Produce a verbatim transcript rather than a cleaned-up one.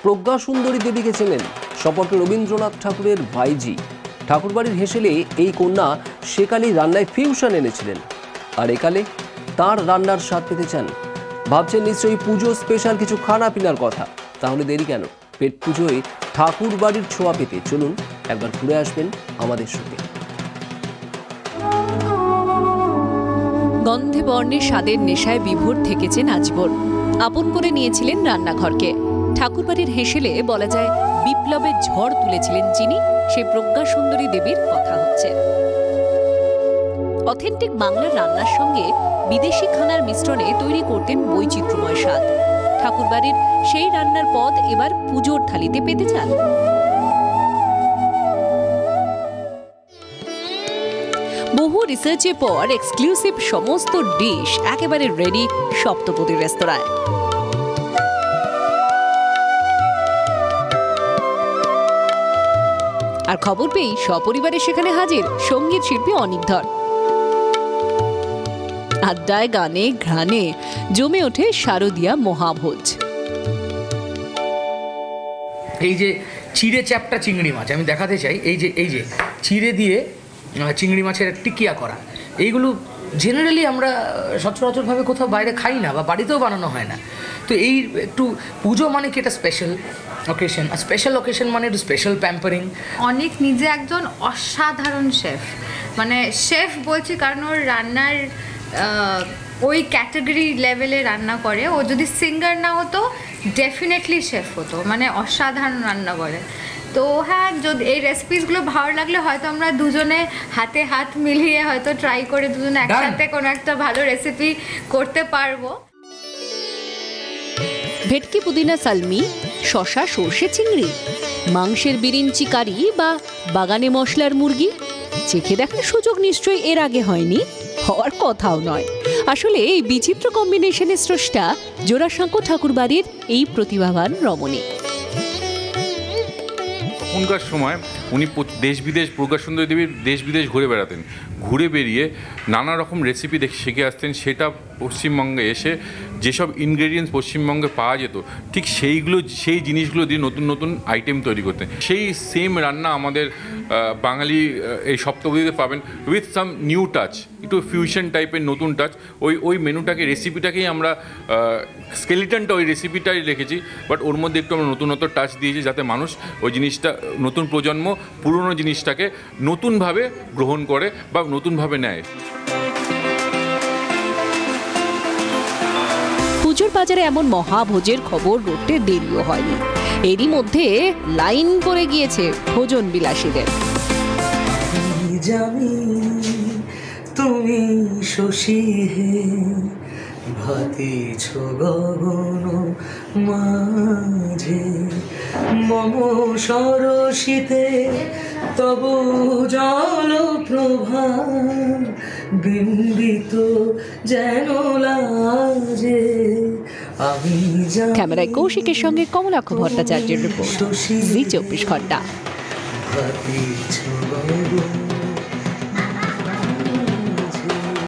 প্রজ্ঞা সুন্দরী দেবীকে চেনেন সম্পর্কে রবীন্দ্রনাথ ঠাকুরের ভাইজি। ঠাকুরবাড়ির হেসেলে এই কন্যা সেকালেই রান্নায় ফিউশন এনেছিলেন, আর একালে তার রান্নার স্বাদ পেতে চান। ভাবছেন নিশ্চয়ই পুজো স্পেশাল কিছু খানা পিনার কথা, তাহলে দেরি কেন? পেট পুজোয় ঠাকুর বাড়ির ছোঁয়া পেতে চলুন একবার ঘুরে আসবেন আমাদের সঙ্গে। গন্ধে বর্ণে স্বাদের নেশায় বিভোর থেকেছেন আজীবন। আপন করে নিয়েছিলেন রান্নাঘরকে। ঠাকুরবাড়ির হেসেলে বলা যায় বিপ্লবের ঝড় তুলেছিলেন যিনি, সেই প্রজ্ঞা সুন্দরী দেবীর কথা হচ্ছে। অথেন্টিক বাংলার রান্নার সঙ্গে বিদেশি খানার মিশ্রণে তৈরি করতেন বৈচিত্র্যময় স্বাদ। ঠাকুরবাড়ির সেই রান্নার পদ এবার পুজোর থালিতে পেতে চান। বহু রিসার্চের পর এক্সক্লুসিভ সমস্ত ডিশ একেবারে রেডি সপ্তপদী রেস্তোরাঁয়। আর খবর পেয়েই সপরিবারে সেখানে হাজির সঙ্গীত শিল্পী অনিকধর। আড্ডায় গানে ঘ্রাণে জমে ওঠে শারদীয়া মহাভোজ। এই যে চিড়ে চ্যাপটা চিংড়ি মাছ আমি দেখাতে চাই, এই যে এই যে চিড়ে দিয়ে চিংড়ি মাছের টিকিয়া করা, এইগুলো জেনারেলি আমরা সচরাচরভাবে কোথাও বাইরে খাই না বা বাড়িতেও বানানো হয় না। তো এই একটু পুজো মানে কি একটা স্পেশাল অকেশন, আর স্পেশাল অকেশন মানে একটু স্পেশাল প্যাম্পারিং। অনেক নিজে একজন অসাধারণ শেফ, মানে শেফ বলছি কারণ ওর রান্নার ওই ক্যাটাগরি লেভেলে রান্না করে। ও যদি সিঙ্গার না হতো ডেফিনেটলি শেফ হতো, মানে অসাধারণ রান্না করে। তো হ্যাঁ, যদি এই রেসিপিসগুলো ভালো লাগলে হয়তো আমরা দুজনে হাতে হাত মিলিয়ে হয়তো ট্রাই করে দুজনে একসাথে কোনো একটা ভালো রেসিপি করতে পারবো। ভেটকি পুদিনা সালমি, শশা সর্ষে চিংড়ি, মাংসের বিরিঞ্চি কারি বা বাগানে মশলার মুরগি চেখে দেখার সুযোগ নিশ্চয়ই এর আগে হয়নি, হওয়ার কথাও নয়। আসলে এই বিচিত্র কম্বিনেশনের স্রষ্টা জোড়াসাঁকো ঠাকুরবাড়ির এই প্রতিভাবান রমণী। তখনকার সময় উনি দেশ বিদেশ, প্রজ্ঞা সুন্দরী দেবীর দেশ বিদেশ ঘুরে বেড়াতেন। ঘুরে বেরিয়ে নানা রকম রেসিপি দেখে শিখে আসতেন। সেটা পশ্চিমবঙ্গে এসে যেসব ইনগ্রেডিয়েন্টস পশ্চিমবঙ্গে পাওয়া যেত ঠিক সেইগুলো সেই জিনিসগুলো দিয়ে নতুন নতুন আইটেম তৈরি করতেন। সেই সেম রান্না আমাদের বাঙালি এই সপ্তপদীতে পাবেন, উইথ সাম নিউ টাচ, একটু ফিউশন টাইপের নতুন টাচ। ওই ওই মেনুটাকে, রেসিপিটাকেই আমরা স্কেলিটনটা ওই রেসিপিটাই রেখেছি, বাট ওর মধ্যে একটু আমরা নতুনত্ব টাচ দিয়েছি যাতে মানুষ ওই জিনিসটা, নতুন প্রজন্ম পুরনো জিনিসটাকে নতুনভাবে গ্রহণ করে বা নতুনভাবে নেয়। পুজোর বাজারে এমন মহাভোজের খবর রটতে দেরিও হয়নি। এরই মধ্যে লাইন পড়ে গিয়েছে ভোজন বিলাসীদের। তুমি শশী হে ভাতিছ গগন মাঝে, মম সরসিতে তব জল প্রভা বিম্বিত যেন লাজে। আমি ক্যামেরায় কৌশিকের সঙ্গে কমলাক্ষ ভট্টাচার্যের রিপোর্ট, জি চব্বিশ ঘন্টা।